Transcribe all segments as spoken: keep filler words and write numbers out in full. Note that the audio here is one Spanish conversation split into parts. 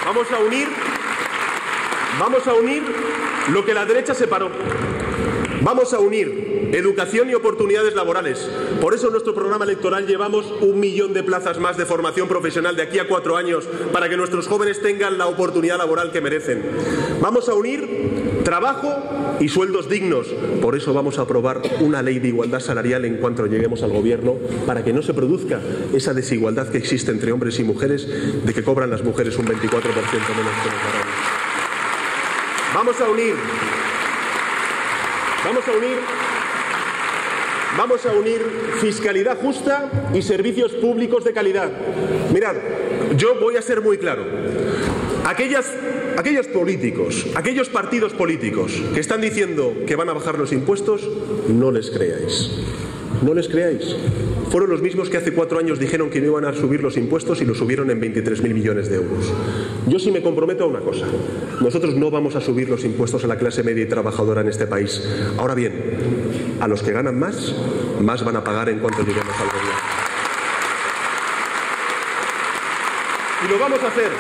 Vamos a unir, vamos a unir lo que la derecha separó. Vamos a unir educación y oportunidades laborales. Por eso en nuestro programa electoral llevamos un millón de plazas más de formación profesional de aquí a cuatro años para que nuestros jóvenes tengan la oportunidad laboral que merecen. Vamos a unir trabajo y sueldos dignos. Por eso vamos a aprobar una ley de igualdad salarial en cuanto lleguemos al gobierno, para que no se produzca esa desigualdad que existe entre hombres y mujeres, de que cobran las mujeres un veinticuatro por ciento menos que los varones. Vamos a unir Vamos a unir, vamos a unir fiscalidad justa y servicios públicos de calidad. Mirad, yo voy a ser muy claro. Aquellas, aquellos políticos, aquellos partidos políticos que están diciendo que van a bajar los impuestos, no les creáis. No les creáis. Fueron los mismos que hace cuatro años dijeron que no iban a subir los impuestos y los subieron en veintitrés mil millones de euros. Yo sí me comprometo a una cosa. Nosotros no vamos a subir los impuestos a la clase media y trabajadora en este país. Ahora bien, a los que ganan más, más van a pagar en cuanto lleguemos al gobierno. Y lo vamos a hacer.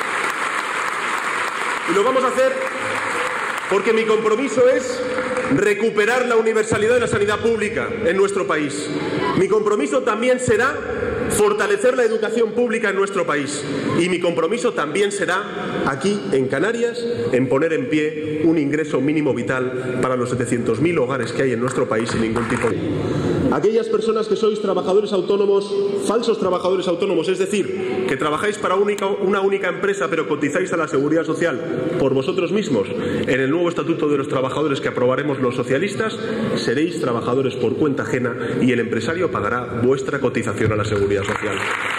Y lo vamos a hacer porque mi compromiso es recuperar la universalidad de la sanidad pública en nuestro país. Mi compromiso también será fortalecer la educación pública en nuestro país. Y mi compromiso también será, aquí en Canarias, en poner en pie un ingreso mínimo vital para los setecientos mil hogares que hay en nuestro país sin ningún tipo de... Aquellas personas que sois trabajadores autónomos, falsos trabajadores autónomos, es decir, que trabajáis para única, una única empresa pero cotizáis a la Seguridad Social por vosotros mismos, en el nuevo Estatuto de los Trabajadores que aprobaremos los socialistas, seréis trabajadores por cuenta ajena y el empresario pagará vuestra cotización a la Seguridad Social.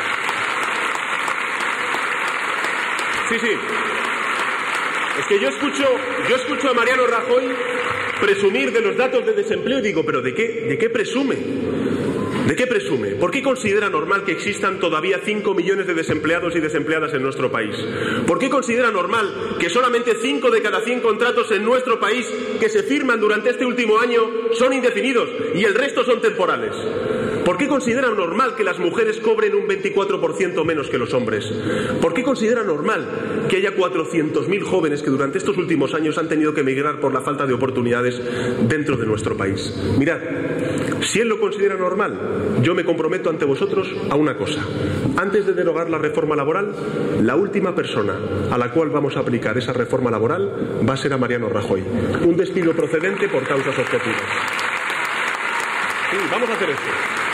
Sí, sí. Es que yo escucho, yo escucho a Mariano Rajoy presumir de los datos de desempleo y digo, ¿pero de qué, de qué presume? ¿De qué presume? ¿Por qué considera normal que existan todavía cinco millones de desempleados y desempleadas en nuestro país? ¿Por qué considera normal que solamente cinco de cada cien contratos en nuestro país que se firman durante este último año son indefinidos y el resto son temporales? ¿Por qué considera normal que las mujeres cobren un veinticuatro por ciento menos que los hombres? ¿Por qué considera normal que haya cuatrocientos mil jóvenes que durante estos últimos años han tenido que emigrar por la falta de oportunidades dentro de nuestro país? Mirad, si él lo considera normal, yo me comprometo ante vosotros a una cosa. Antes de derogar la reforma laboral, la última persona a la cual vamos a aplicar esa reforma laboral va a ser a Mariano Rajoy. Un despido procedente por causas objetivas. Sí, vamos a hacer esto.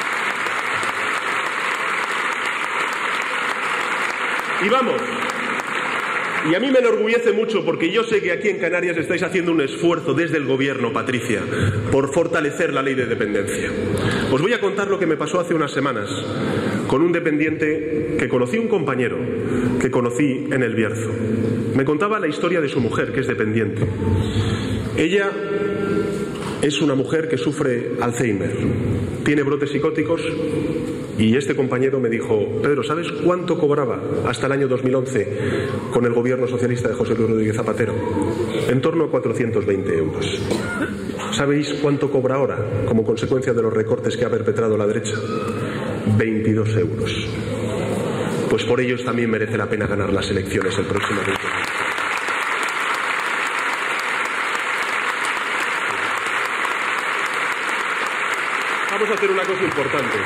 Y vamos, y a mí me enorgullece mucho porque yo sé que aquí en Canarias estáis haciendo un esfuerzo desde el gobierno, Patricia, por fortalecer la ley de dependencia. Os voy a contar lo que me pasó hace unas semanas con un dependiente que conocí, un compañero que conocí en El Bierzo. Me contaba la historia de su mujer, que es dependiente. Ella es una mujer que sufre Alzheimer, tiene brotes psicóticos. Y este compañero me dijo, Pedro, ¿sabes cuánto cobraba hasta el año dos mil once con el gobierno socialista de José Luis Rodríguez Zapatero? En torno a cuatrocientos veinte euros. ¿Sabéis cuánto cobra ahora como consecuencia de los recortes que ha perpetrado la derecha? veintidós euros. Pues por ellos también merece la pena ganar las elecciones el próximo veinte de marzo. Vamos a hacer una cosa importante.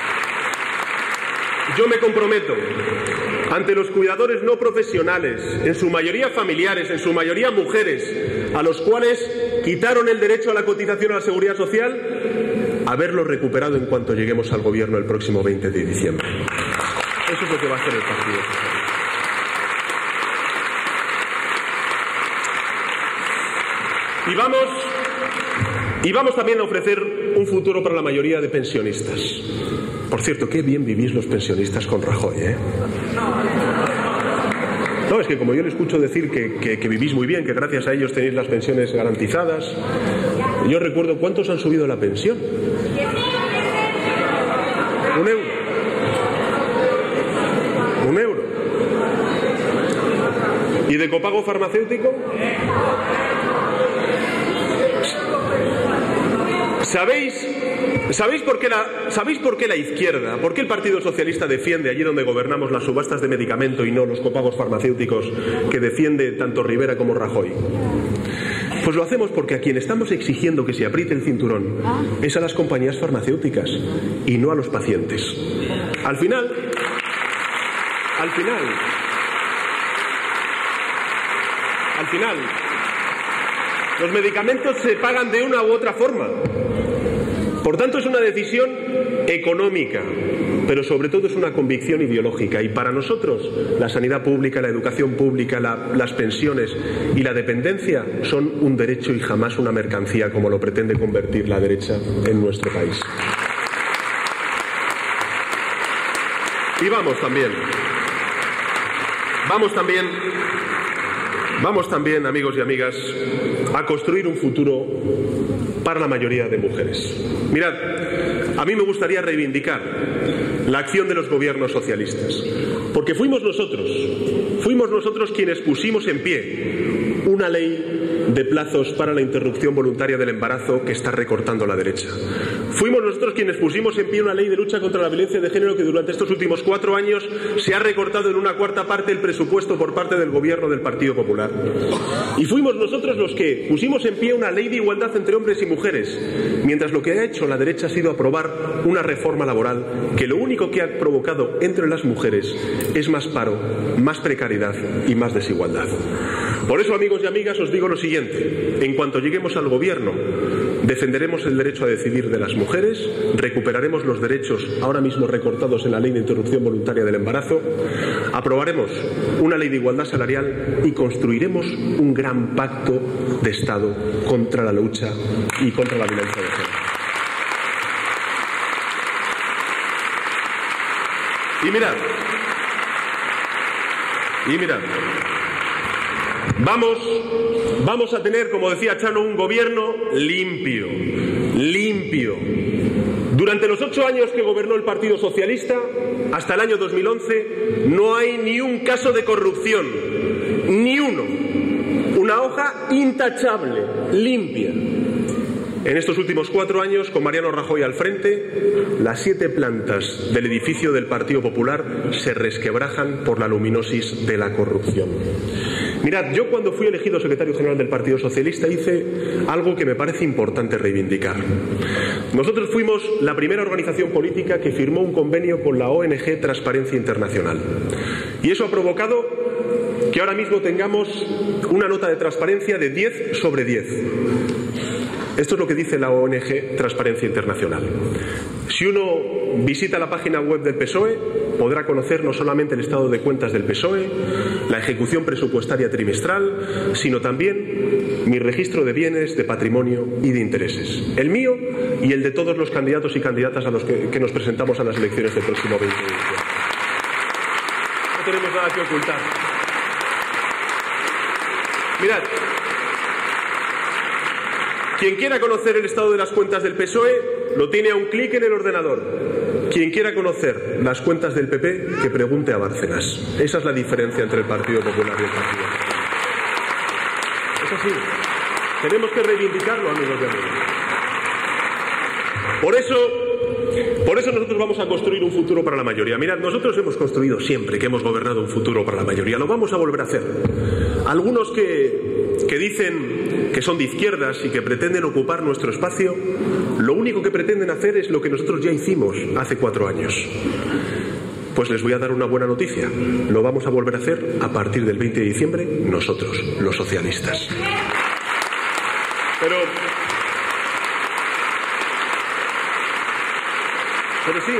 Yo me comprometo ante los cuidadores no profesionales, en su mayoría familiares, en su mayoría mujeres, a los cuales quitaron el derecho a la cotización a la Seguridad Social, a verlo recuperado en cuanto lleguemos al gobierno el próximo veinte de diciembre. Eso es lo que va a hacer el Partido Socialista. Y vamos, y vamos también a ofrecer un futuro para la mayoría de pensionistas. Por cierto, qué bien vivís los pensionistas con Rajoy, ¿eh? No, es que como yo le escucho decir que, que, que vivís muy bien, que gracias a ellos tenéis las pensiones garantizadas, yo recuerdo cuántos han subido la pensión. Un euro. Un euro. ¿Y de copago farmacéutico? ¿Sabéis ¿Sabéis por qué la, ¿Sabéis por qué la izquierda, por qué el Partido Socialista defiende allí donde gobernamos las subastas de medicamento y no los copagos farmacéuticos que defiende tanto Rivera como Rajoy? Pues lo hacemos porque a quien estamos exigiendo que se apriete el cinturón es a las compañías farmacéuticas y no a los pacientes. Al final, al final, al final, los medicamentos se pagan de una u otra forma. Por tanto, es una decisión económica, pero sobre todo es una convicción ideológica. Y para nosotros, la sanidad pública, la educación pública, la, las pensiones y la dependencia son un derecho y jamás una mercancía, como lo pretende convertir la derecha en nuestro país. Y vamos también, vamos también, vamos también, amigos y amigas, a construir un futuro para la mayoría de mujeres. Mirad, a mí me gustaría reivindicar la acción de los gobiernos socialistas, porque fuimos nosotros, fuimos nosotros quienes pusimos en pie una ley de plazos para la interrupción voluntaria del embarazo que está recortando la derecha. Fuimos nosotros quienes pusimos en pie una ley de lucha contra la violencia de género que durante estos últimos cuatro años se ha recortado en una cuarta parte el presupuesto por parte del gobierno del Partido Popular. Y fuimos nosotros los que pusimos en pie una ley de igualdad entre hombres y mujeres, mientras lo que ha hecho la derecha ha sido aprobar una reforma laboral que lo único que ha provocado entre las mujeres es más paro, más precariedad y más desigualdad. Por eso, amigos y amigas, os digo lo siguiente: en cuanto lleguemos al gobierno, defenderemos el derecho a decidir de las mujeres, recuperaremos los derechos ahora mismo recortados en la ley de interrupción voluntaria del embarazo, aprobaremos una ley de igualdad salarial y construiremos un gran pacto de Estado contra la lucha y contra la violencia de género. Y mirad, y mirad, Vamos, vamos a tener, como decía Chano, un gobierno limpio, limpio. Durante los ocho años que gobernó el Partido Socialista, hasta el año dos mil once, no hay ni un caso de corrupción, ni uno. Una hoja intachable, limpia. En estos últimos cuatro años, con Mariano Rajoy al frente, las siete plantas del edificio del Partido Popular se resquebrajan por la luminosis de la corrupción. Mirad, yo cuando fui elegido secretario general del Partido Socialista hice algo que me parece importante reivindicar. Nosotros fuimos la primera organización política que firmó un convenio con la O N G Transparencia Internacional. Y eso ha provocado que ahora mismo tengamos una nota de transparencia de diez sobre diez. Esto es lo que dice la O N G Transparencia Internacional. Si uno visita la página web del P S O E, podrá conocer no solamente el estado de cuentas del P S O E, la ejecución presupuestaria trimestral, sino también mi registro de bienes, de patrimonio y de intereses. El mío y el de todos los candidatos y candidatas a los que, que nos presentamos a las elecciones del próximo veinte de diciembre. No tenemos nada que ocultar. Mirad, quien quiera conocer el estado de las cuentas del P S O E lo tiene a un clic en el ordenador. Quien quiera conocer las cuentas del P P, que pregunte a Bárcenas. Esa es la diferencia entre el Partido Popular y el Partido Socialista. Es así. Tenemos que reivindicarlo, amigos y amigas. Por eso, por eso nosotros vamos a construir un futuro para la mayoría. Mirad, nosotros hemos construido siempre que hemos gobernado un futuro para la mayoría. Lo vamos a volver a hacer. Algunos que, que dicen que son de izquierdas y que pretenden ocupar nuestro espacio, lo único que pretenden hacer es lo que nosotros ya hicimos hace cuatro años. Pues les voy a dar una buena noticia. Lo vamos a volver a hacer a partir del veinte de diciembre nosotros, los socialistas. Pero... Pero sí,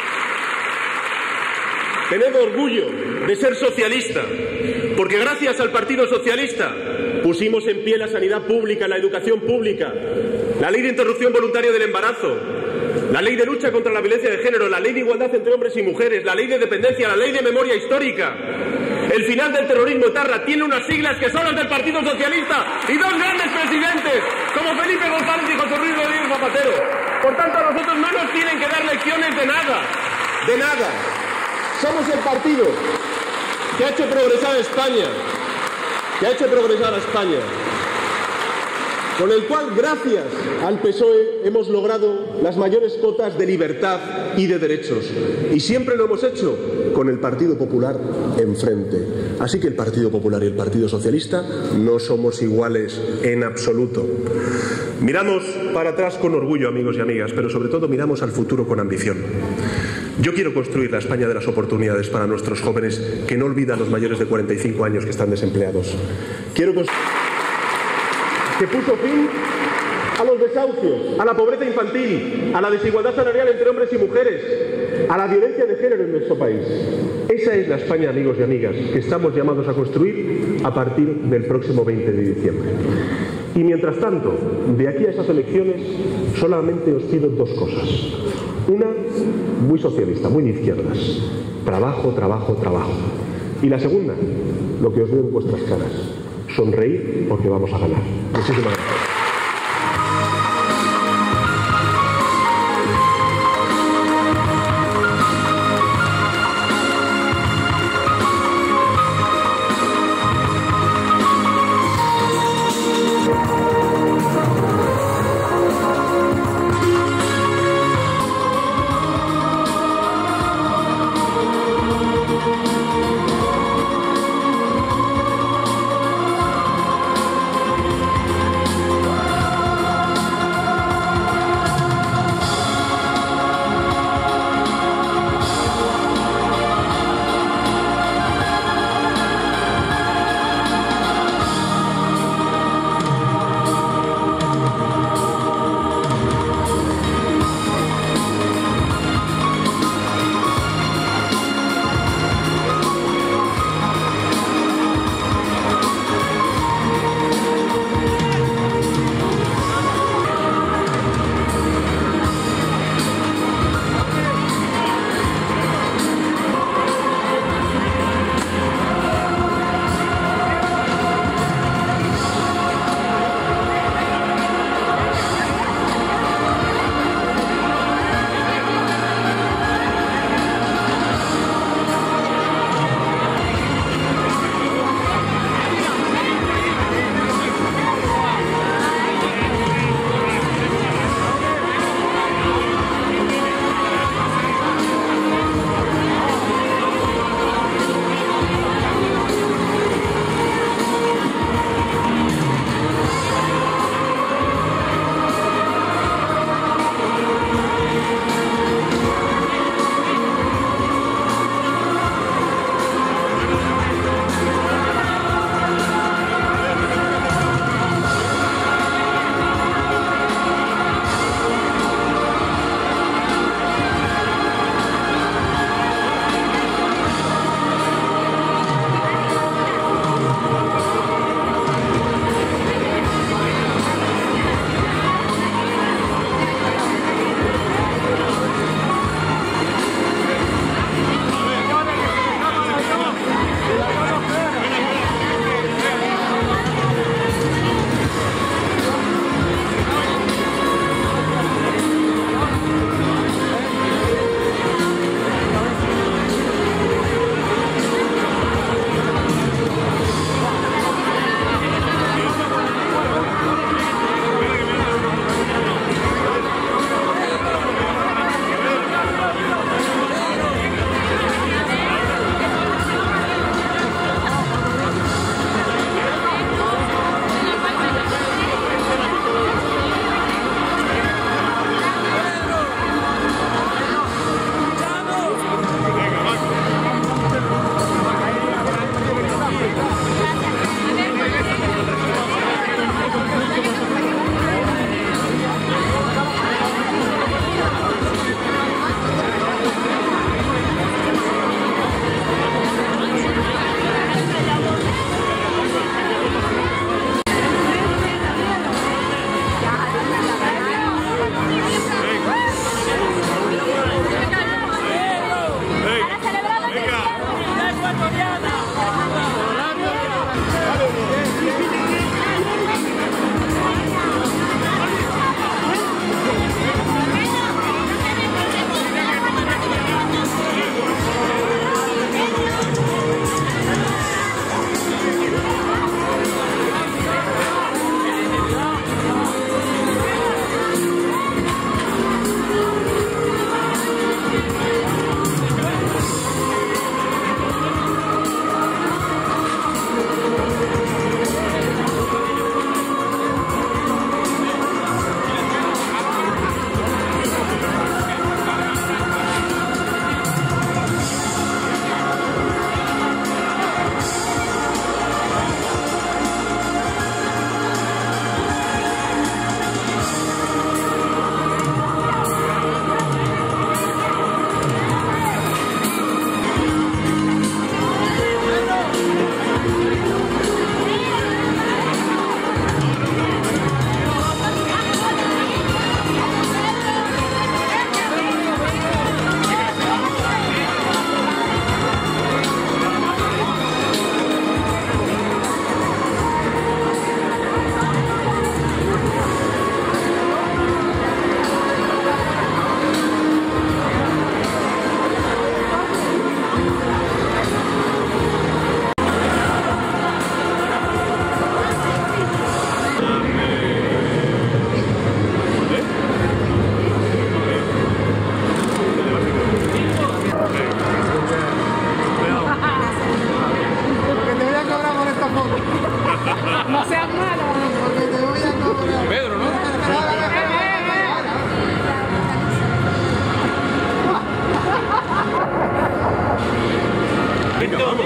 tened orgullo de ser socialista, porque gracias al Partido Socialista pusimos en pie la sanidad pública, la educación pública, la ley de interrupción voluntaria del embarazo, la ley de lucha contra la violencia de género, la ley de igualdad entre hombres y mujeres, la ley de dependencia, la ley de memoria histórica. El final del terrorismo etarra tiene unas siglas que son las del Partido Socialista y dos grandes presidentes, como Felipe González y José Luis Rodríguez Zapatero. Por tanto, a nosotros no nos tienen que dar lecciones de nada, de nada. Somos el partido que ha hecho progresar a España, que ha hecho progresar a España. con el cual, gracias al P S O E, hemos logrado las mayores cotas de libertad y de derechos. Y siempre lo hemos hecho con el Partido Popular enfrente. Así que el Partido Popular y el Partido Socialista no somos iguales en absoluto. Miramos para atrás con orgullo, amigos y amigas, pero sobre todo miramos al futuro con ambición. Yo quiero construir la España de las oportunidades para nuestros jóvenes, que no olvida a los mayores de cuarenta y cinco años que están desempleados. Quiero construir que puso fin a los desahucios, a la pobreza infantil, a la desigualdad salarial entre hombres y mujeres, a la violencia de género en nuestro país. Esa es la España, amigos y amigas, que estamos llamados a construir a partir del próximo veinte de diciembre. Y mientras tanto, de aquí a esas elecciones, solamente os pido dos cosas. Una, muy socialista, muy de izquierdas. Trabajo, trabajo, trabajo. Y la segunda, lo que os veo en vuestras caras. Sonreír porque vamos a ganar. Muchísimas gracias.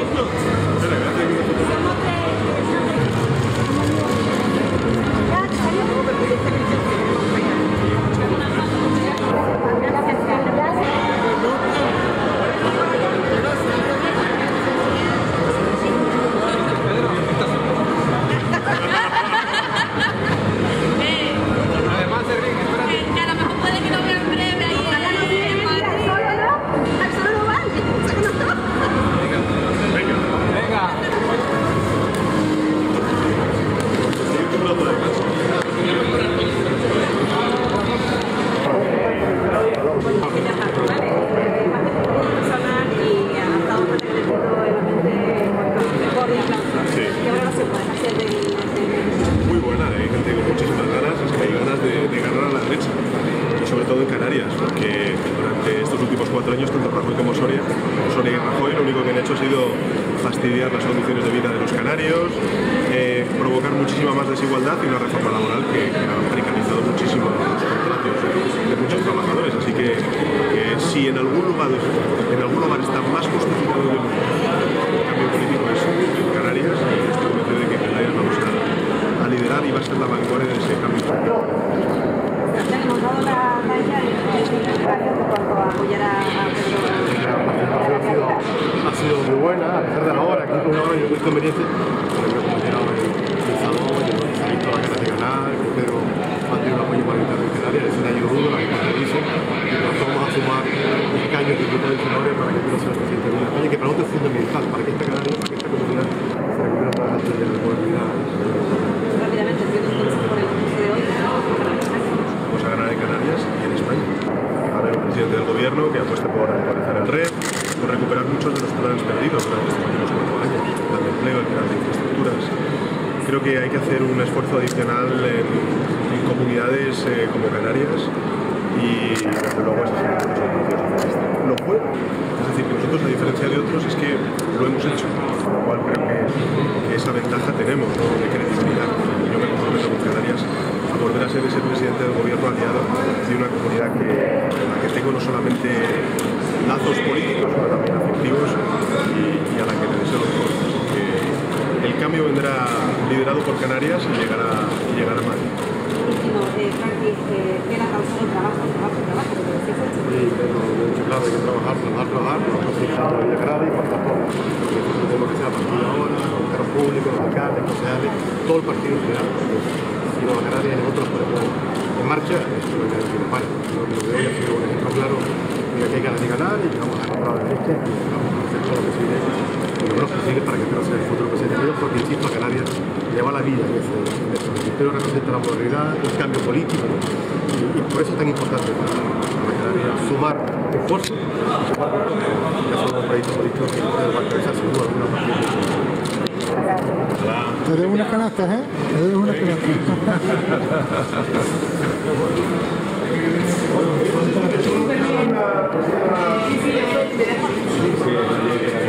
Muy buena, hay gente con muchísimas ganas, es que hay ganas de, de ganar a la derecha, y sobre todo en Canarias, porque durante estos últimos cuatro años, tanto Rajoy como Soria, Soria y Rajoy, lo único que han hecho ha sido fastidiar las condiciones de vida de los canarios, eh, provocar muchísima más desigualdad y una reforma laboral que, que ha precarizado muchísimo los contratos de muchos trabajadores. Así que, que si en algún lugar en algún lugar está más justificado que nunca el cambio político es en Canarias, y estoy convencido de que Canarias vamos a, a liderar y va a ser la vanguardia de ese cambio político. Hemos dado la talla y gracias en cuanto a apoyar a Pedro. Ha sido muy buena, a pesar de la hora, aquí con una hora y muy conveniente, porque me he considerado el salón, he visto la ganas de ganar, que Pedro ha tenido un apoyo mayoritario en Canarias, es un año duro, la que contradice, y nos vamos a sumar escaños de diputados y senadores para que Pedro sea el presidente de España, que para nosotros es fundamental, para que esta Canarias, para que esta comunidad se recupere para la de la gobernabilidad. Rápidamente, entiendo que por el curso de hoy, vamos a ganar en Canarias y en España. Va a haber un presidente del gobierno que apueste por actualizar el R E P, por recuperar muchos de los planes perdidos durante estos últimos cuatro años, el plan de empleo, el plan de infraestructuras. Creo que hay que hacer un esfuerzo adicional en, en comunidades eh, como Canarias y desde luego ese es el servicio lo fue. Es decir, que nosotros, a diferencia de otros, es que lo hemos hecho, con lo cual creo que, que esa ventaja tenemos, ¿no?, de credibilidad. Yo me comprometo con Canarias a volver a ser ese presidente del gobierno aliado de una comunidad que, en la que tengo no solamente lazos políticos, sino también afectivos, y, y a la que le deseo lo mejor. Que el cambio vendrá liderado por Canarias y llegará, y llegará a Madrid. último, eh, Frankie, eh, ¿qué la causa del trabajo, trabajo, trabajo? Sí, pero claro, hay que trabajar, trabajar, trabajar, pero no se sabe de grado y por tanto, todo lo que sea partido ahora, los cargos públicos, los alcaldes, los concejales, todo el partido en general. Si no, a Canarias y nosotros ponemos en marcha, eso es lo que tiene España. Lo que hoy ha sido un ejemplo claro de que hay ganas de ganar y que vamos a encontrar la derecha y que vamos a hacer todo lo posible y lo menos posible para que Pedro sea el futuro presidente de Dios, porque insisto, a Canarias lleva la vida en eso. Pedro representa la modernidad, el cambio político, y, y por eso es tan importante para, para Canarias sumar esfuerzo, sumar y hacer un proyecto político que puede marcarizar sin duda alguna partida. Te debo unas canastas, ¿eh? Te debo unas canastas. Sí, sí,